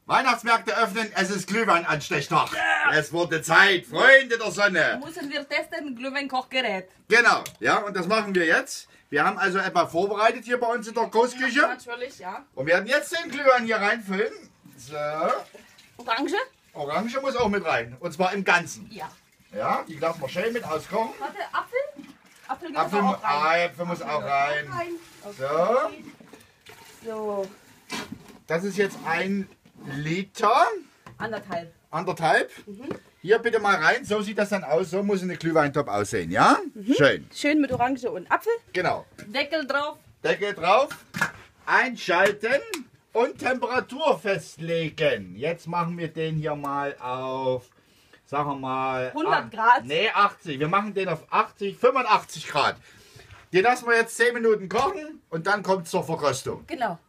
Weihnachtsmärkte öffnen, es ist Glühwein-Anstechtag. Es wurde Zeit, Freunde der Sonne. Müssen wir testen, Glühwein-Kochgerät. Genau, ja, und das machen wir jetzt. Wir haben also etwas vorbereitet hier bei uns in der Großküche. Ja, natürlich, ja. Und werden jetzt den Glühwein hier reinfüllen. So. Orange? Orange muss auch mit rein. Und zwar im Ganzen. Ja. Ja, die lassen wir schön mit auskochen. Warte, Apfel? Apfel geht Apfel, auch rein. Apfel muss auch rein. Okay. So, So, das ist jetzt 1 Liter. anderthalb. Anderthalb. Hier bitte mal rein, so sieht das dann aus, so muss ein Glühweintopf aussehen, ja? Schön. Schön mit Orange und Apfel. Genau. Deckel drauf. Deckel drauf, einschalten und Temperatur festlegen. Jetzt machen wir den hier mal auf, sagen wir mal... 100 Grad. Nee, 80. Wir machen den auf 80, 85 Grad. Den lassen wir jetzt 10 Minuten kochen und dann kommt es zur Verkostung. Genau.